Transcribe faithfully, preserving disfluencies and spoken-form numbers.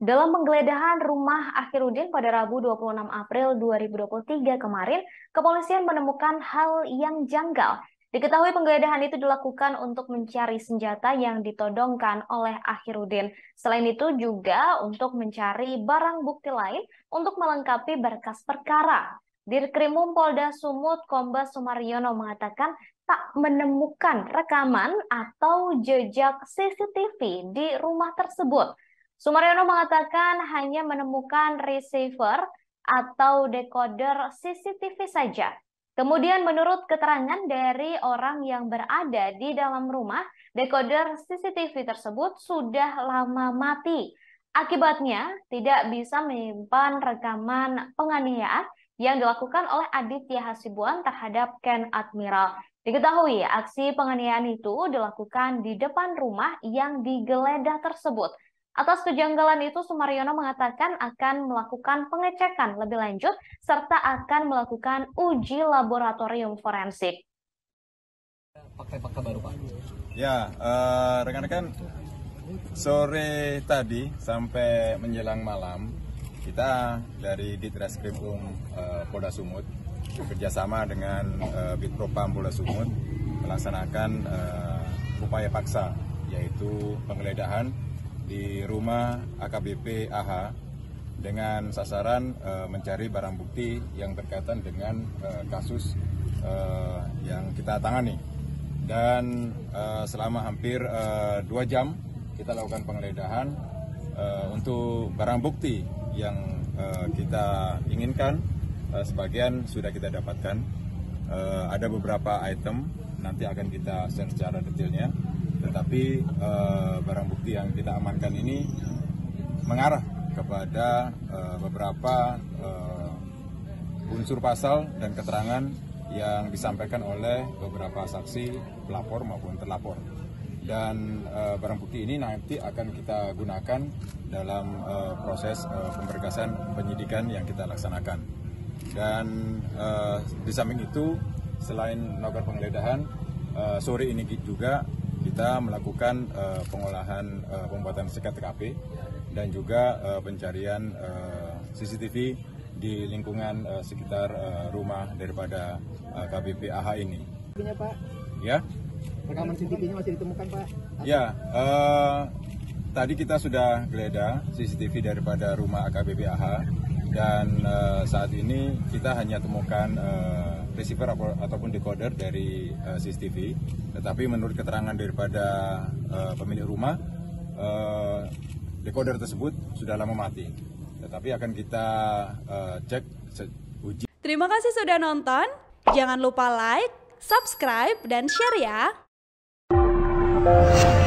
Dalam penggeledahan rumah Akhirudin pada Rabu dua puluh enam April dua ribu dua puluh tiga kemarin, kepolisian menemukan hal yang janggal. Diketahui penggeledahan itu dilakukan untuk mencari senjata yang ditodongkan oleh Akhirudin. Selain itu juga untuk mencari barang bukti lain untuk melengkapi berkas perkara. Dirkrimum Polda Sumut Kombes Sumaryono mengatakan tak menemukan rekaman atau jejak C C T V di rumah tersebut. Sumaryono mengatakan hanya menemukan receiver atau decoder C C T V saja. Kemudian menurut keterangan dari orang yang berada di dalam rumah, decoder C C T V tersebut sudah lama mati. Akibatnya tidak bisa menyimpan rekaman penganiayaan yang dilakukan oleh Aditya Hasibuan terhadap Ken Admiral. Diketahui aksi penganiayaan itu dilakukan di depan rumah yang digeledah tersebut. Atas kejanggalan itu, Sumaryono mengatakan akan melakukan pengecekan lebih lanjut serta akan melakukan uji laboratorium forensik. Fakta-fakta baru, Pak. Ya, uh, rekan-rekan, sore tadi sampai menjelang malam, kita dari Ditreskrimum uh, Polda Sumut bekerjasama dengan uh, Bitpropam Polda Sumut melaksanakan uh, upaya paksa, yaitu penggeledahan di rumah A K B P A H dengan sasaran uh, mencari barang bukti yang berkaitan dengan uh, kasus uh, yang kita tangani. Dan uh, selama hampir uh, dua jam kita lakukan penggeledahan uh, untuk barang bukti yang uh, kita inginkan. Uh, sebagian sudah kita dapatkan. Uh, ada beberapa item nanti akan kita share secara detailnya. Tetapi uh, barang bukti yang kita amankan ini mengarah kepada uh, beberapa uh, unsur pasal dan keterangan yang disampaikan oleh beberapa saksi pelapor maupun terlapor. Dan uh, barang bukti ini nanti akan kita gunakan dalam uh, proses uh, pemberkasan penyidikan yang kita laksanakan. Dan uh, di samping itu, selain melakukan penggeledahan, uh, sore ini juga kita melakukan uh, pengolahan uh, pembuatan C K T K P dan juga uh, pencarian uh, C C T V di lingkungan uh, sekitar uh, rumah daripada uh, K B P A H ini. Ini Pak. Ya. Rekaman C C T V-nya masih ditemukan, Pak? Ya. Uh, tadi kita sudah geledah C C T V daripada rumah A K B P A H dan uh, saat ini kita hanya temukan uh, receiver ataupun decoder dari uh, C C T V, tetapi menurut keterangan daripada uh, pemilik rumah, uh, decoder tersebut sudah lama mati. Tetapi akan kita uh, cek uji. Terima kasih sudah nonton. Jangan lupa like, subscribe, dan share ya.